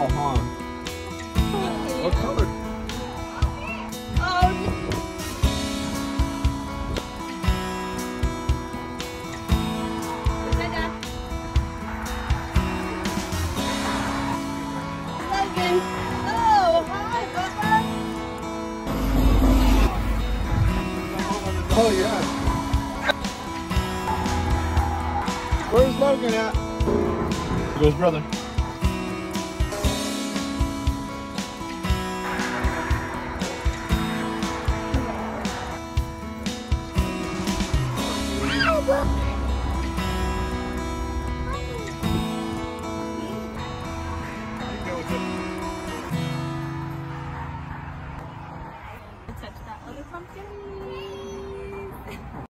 huh? What color? Logan. Oh, hi, Bubba. Oh, yeah. Where's Logan at? There goes brother. Touch that other pumpkin.